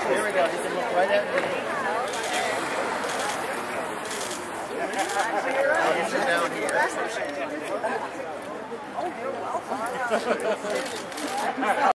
Here we go. You can look right at me. I'll get you down here. Oh, you're welcome.